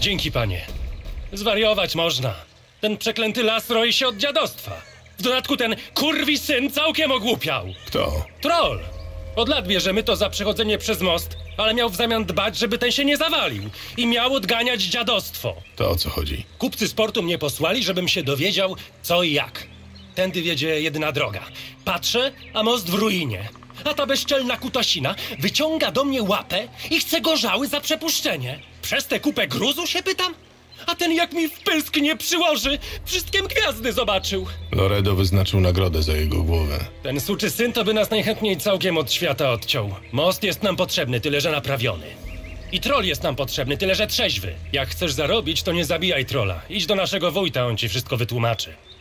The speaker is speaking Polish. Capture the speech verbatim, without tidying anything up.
Dzięki, panie. Zwariować można. Ten przeklęty las roi się od dziadostwa. W dodatku ten kurwi syn całkiem ogłupiał. Kto? Troll. Od lat bierzemy to za przechodzenie przez most, ale miał w zamian dbać, żeby ten się nie zawalił. I miał odganiać dziadostwo. To o co chodzi? Kupcy sportu mnie posłali, żebym się dowiedział, co i jak. Tędy wiedzie jedyna droga. Patrzę, a most w ruinie. A ta bezczelna kutasina wyciąga do mnie łapę i chce gorzały za przepuszczenie. Przez tę kupę gruzu się pytam? A ten jak mi w pysk nie przyłoży, wszystkim gwiazdy zobaczył. Loredo wyznaczył nagrodę za jego głowę. Ten suczy syn to by nas najchętniej całkiem od świata odciął. Most jest nam potrzebny, tyle że naprawiony. I troll jest nam potrzebny, tyle że trzeźwy. Jak chcesz zarobić, to nie zabijaj trolla. Idź do naszego wójta, on ci wszystko wytłumaczy.